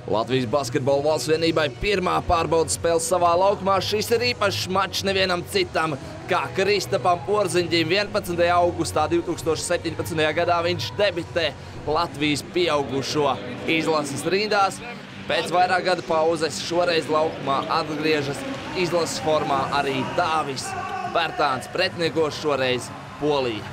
Latvijas basketbola valsts vienībai pirmā pārbaudas spēle savā laukumā. Šis ir īpašs mačs nevienam citam, kā Kristapam Porziņģim 11. augustā 2017. gadā viņš debitē Latvijas pieaugušo izlases rindās. Pēc vairāk gada pauzes šoreiz laukumā atgriežas izlases formā arī Dāvis Bērtāns, pretiniekos šoreiz Polija.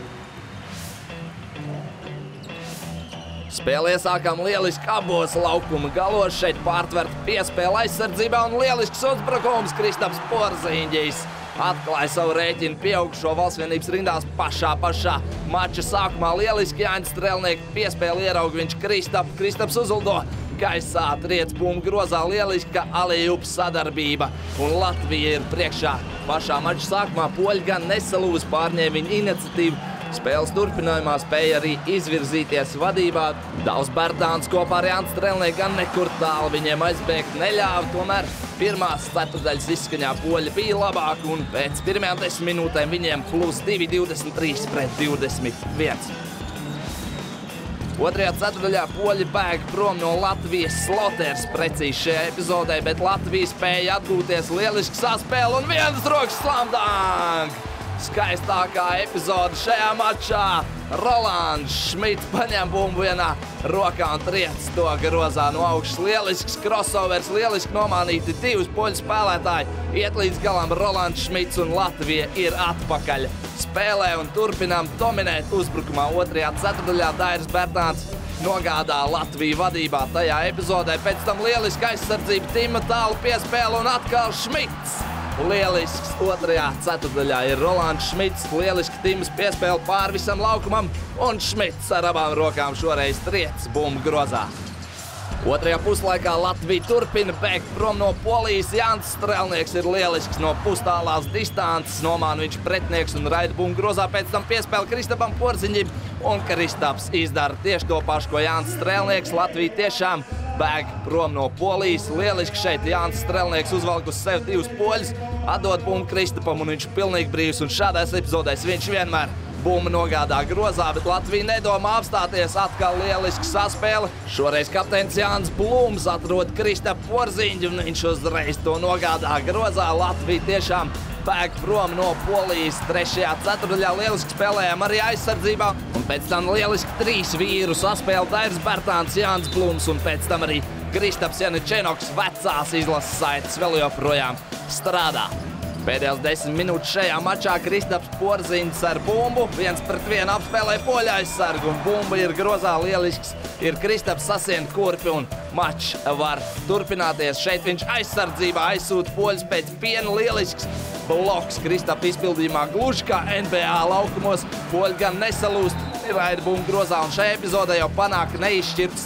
Spēli iesākām lieliski abos laukuma galos, šeit pārtverta piespēle aizsardzībā un lielisks uzbrukums. Kristaps Porziņģis atklāja savu rēķinu pieaugušo valsts vienības rindās pašā mača sākumā. Lieliski Jāņa Strelnieka piespēli ierauga viņš Kristaps uzuldo gaisā, triec bumbu grozā, lieliska alley-oop sadarbība un Latvija ir priekšā. Pašā mača sākumā poļi gan nesalūz, pārņēma viņa iniciatīvu. Spēles turpinājumā spēja arī izvirzīties vadībā. Dāvis Bērtāns kopā ar Jāņu Strelnieku gan nekur tālu viņiem aizbēgt neļāva. Tomēr pirmās ceturdaļas izskaņā poļi bija labāki un pēc pirmajām 10 minūtēm viņiem +2, 23 pret 21. Otrajā ceturdaļā poļi bēg prom no Latvijas. Sloters precīzi šajā epizodē, bet Latvija spēja atgūties, lieliski saspēle un vienas rokas slamdāk! Skaistākā epizode šajā mačā. Rolands Šmits paņem bumbu vienā rokā un triec to grozā no augšas. Lielisks crossovers, lieliski nomānīti divas poļu spēlētāji. Iet līdz galam Rolands Šmits un Latvija ir atpakaļ spēlē un turpinām dominēt uzbrukumā. Otrajā ceturdaļā Dāvis Bērtāns nogādā Latviju vadībā tajā epizodē. Pēc tam lieliska aizsardzība, Tima tālu piespēle un atkal Šmits. Lielisks otrajā ceturdaļā ir Rolands Šmits, lieliski Timas piespēle pār visam laukumam un Šmits ar abām rokām šoreiz triec bumbu grozā. Otrajā puslaikā Latvija turpina bēgt prom no Polijas. Jānis Strelnieks ir lielisks no pustālās distances, nomāna viņš pretinieks un raida bumbu grozā, pēc tam piespēle Kristapam Porziņģim un Kristaps izdara tieši to pašu, ko Jānis Strelnieks. Latvija tiešām bēg prom no Polijas. Lieliski šeit Jānis Strelnieks uzvalk uz sevi divus poļus, atdod bumbu Kristapam un viņš pilnīgi brīvs. Un šādās epizodēs viņš vienmēr bumbu nogādā grozā, bet Latvija nedomā apstāties. Atkal lieliski saspēle. Šoreiz kapteinis Jānis Blūms atrod Kristapu Porziņģi un viņš uzreiz to nogādā grozā. Latvija tiešām bēg prom no Polijas. Trešajā ceturdaļā lieliski spēlējām arī aizsardzībā. Un pēc tam lieliski 3 vīru saspēle Dāvis Bērtāns, Jānis Blūms un pēc tam arī Kristaps Janičenoks. Vecās izlases saites vēl joprojām strādā. Pēdējās 10 minūtes šajā mačā Kristaps Porziņģis ar bumbu 1-pret-1 apspēlē poļu aizsargu un bumba ir grozā. Lielisks ir Kristaps sasien kurpi un mačs var turpināties. Šeit viņš aizsardzībā aizsūta poļus pēc piena. Lielisks bloks Kristapa izpildījumā, gluži kā NBA laukumos. Poļi gan nesalūst, raida bumbu grozā un šajā epizodē jau panāk neizšķirt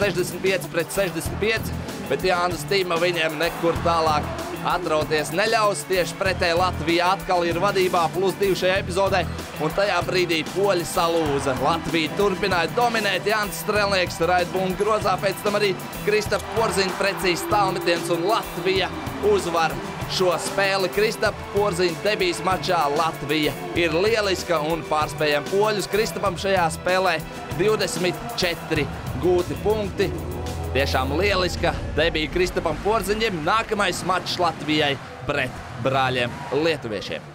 65-65, bet Jānis Tima viņiem nekur tālāk atrauties neļaus. Tieši pretēji Latvija atkal ir vadībā +2 šajā epizodē, un tajā brīdī poļi salūza. Latvija turpināja dominēt, Jānis Strelnieks raida bumbu grozā, pēc tam arī Kristaps Porziņģis precīzi tālmetiens un Latvija uzvar šo spēli. Kristapa Porziņģa debijas mačā Latvija ir lieliska un pārspējam poļus. Kristapam šajā spēlē 24 gūti punkti. Tiešām lieliska debija Kristapam Porziņģim. Nākamais mačs Latvijai pret brāļiem lietuviešiem.